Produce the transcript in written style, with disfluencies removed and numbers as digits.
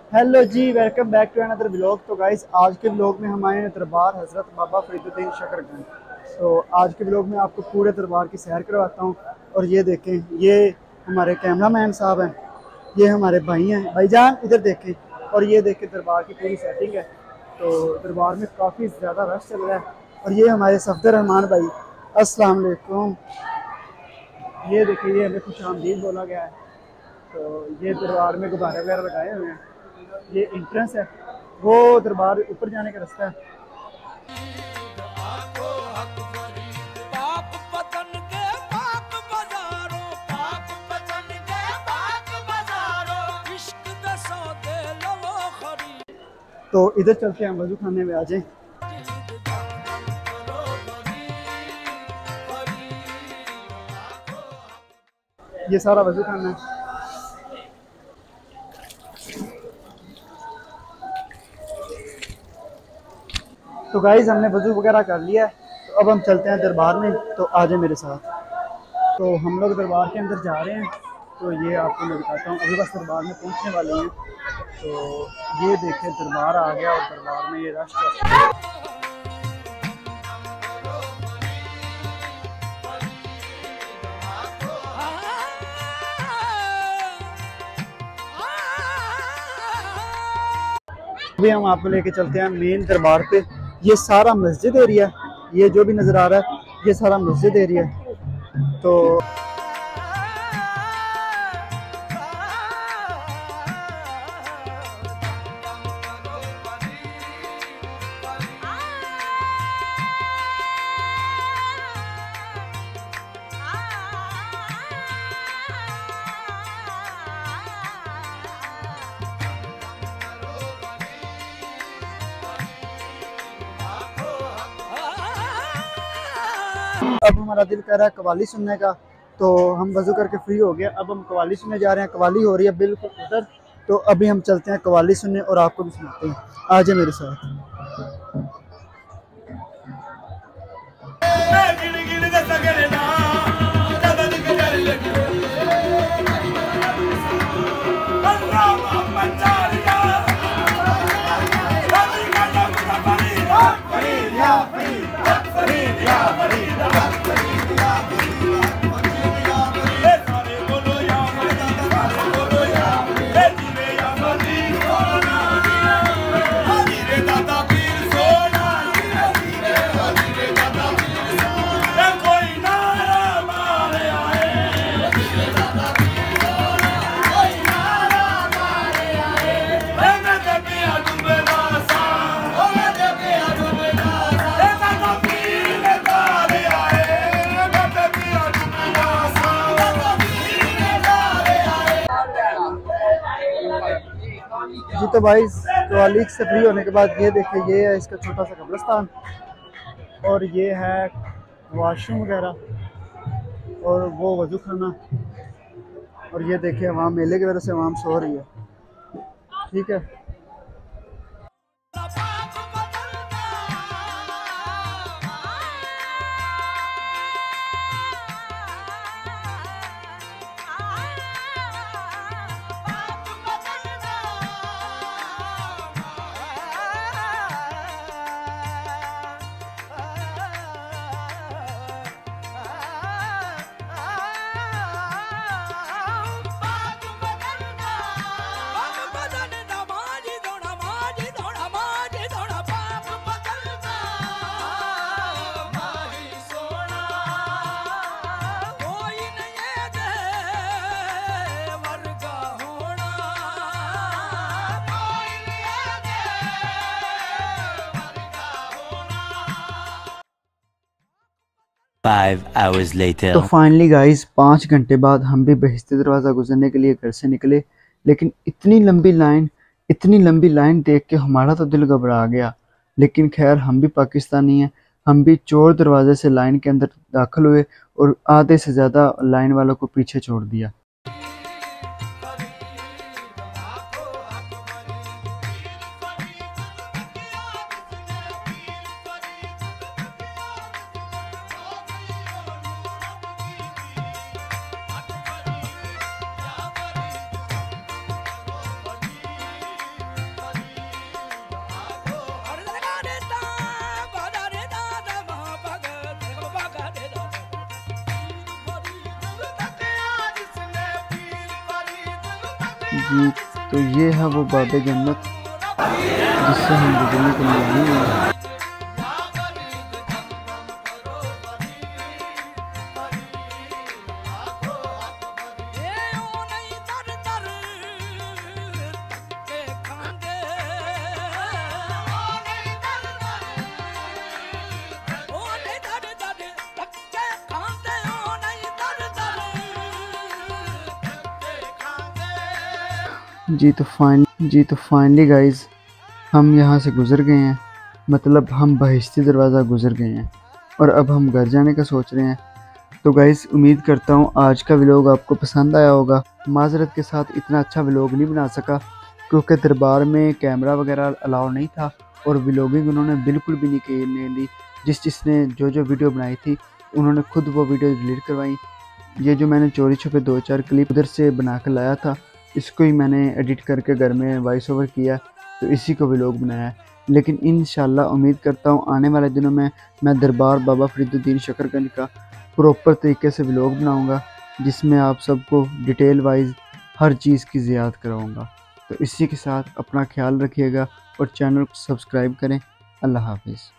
Hello ji, welcome back to another vlog. तो guys, आज के व्लॉग में हम आए हैं दरबार हज़रत बाबा फरीदुद्दीन शकरगंज। तो आज के व्लॉग में आपको पूरे दरबार की सैर करवाता हूँ। और ये देखें, ये हमारे कैमरामैन साहब हैं, ये हमारे भाई हैं। भाईजान इधर देखें। और ये देखें, दरबार की पूरी सेटिंग है। तो दरबार में काफ़ी ज़्यादा रश चल रहा है। और ये हमारे सफदर रहमान भाई, अस्सलाम वालेकुम। ये देखिए, ये हमें खुश आमदीद बोला गया है। तो ये दरबार में गुब्बारे वगैरह लगाए हुए हैं। ये एंट्रेंस है, वो दरबार ऊपर जाने का रास्ता है। तो इधर चलते हैं, वजू खाने में आ जाएं। ये सारा वजू खाना है। तो गाइज, हमने वजू वगैरह कर लिया है। तो अब हम चलते हैं दरबार में। तो आ जाए मेरे साथ। तो हम लोग दरबार के अंदर जा रहे हैं। तो ये आपको मैं दिखाता हूँ, अभी बस दरबार में पहुँचने वाले हैं। तो ये देखिए, दरबार आ गया और दरबार में ये रश है। अभी हम आपको लेके चलते हैं मेन दरबार पे। ये सारा मस्जिद एरिया है, ये जो भी नज़र आ रहा है ये सारा मस्जिद एरिया है। तो अब हमारा दिल कर रहा है कवाली सुनने का। तो हम वजू करके फ्री हो गए, अब हम कवाली सुनने जा रहे हैं। कवाली हो रही है बिल्कुल उधर। तो अभी हम चलते हैं कवाली सुनने और आपको भी सुनाते हैं। आ जाए मेरे साथ। जी तो भाई, कवाली से फ्री होने के बाद ये देखिए, ये है इसका छोटा सा कब्रिस्तान। और ये है वॉशरूम वगैरह और वो वजू खाना। और ये देखिए, वहाँ मेले की वजह से वहाँ सो रही है। ठीक है। तो फाइनली गाइस, 5 घंटे बाद हम भी बहिश्ते दरवाज़ा गुजरने के लिए घर से निकले। लेकिन इतनी लंबी लाइन देख के हमारा तो दिल घबरा गया। लेकिन खैर, हम भी पाकिस्तानी हैं। हम भी चोर दरवाजे से लाइन के अंदर दाखिल हुए और आधे से ज़्यादा लाइन वालों को पीछे छोड़ दिया। जी, तो ये है वो बाबे जन्नत जिससे हम गुजरने के लिए आए हैं। जी तो फाइनली गाइस हम यहाँ से गुज़र गए हैं, मतलब हम बहिश्ती दरवाज़ा गुज़र गए हैं और अब हम घर जाने का सोच रहे हैं। तो गाइस उम्मीद करता हूँ आज का व्लॉग आपको पसंद आया होगा। माज़रत के साथ इतना अच्छा व्लॉग नहीं बना सका क्योंकि दरबार में कैमरा वगैरह अलाउ नहीं था और व्लॉगिंग उन्होंने बिल्कुल भी नहीं करने दी। जिसने जो वीडियो बनाई थी उन्होंने खुद वो वीडियो डिलीट करवाई। ये जो मैंने चोरी छुपे 2-4 क्लिप उधर से बना कर लाया था, इसको ही मैंने एडिट करके घर में वॉइस ओवर किया, तो इसी को व्लॉग बनाया है। लेकिन इंशाल्लाह उम्मीद करता हूँ आने वाले दिनों में मैं दरबार बाबा फरीदुद्दीन शकरगंज का प्रॉपर तरीके से व्लॉग बनाऊँगा जिसमें आप सबको डिटेल वाइज हर चीज़ की ज़ियारत कराऊँगा। तो इसी के साथ अपना ख्याल रखिएगा और चैनल को सब्सक्राइब करें। अल्लाह हाफिज़।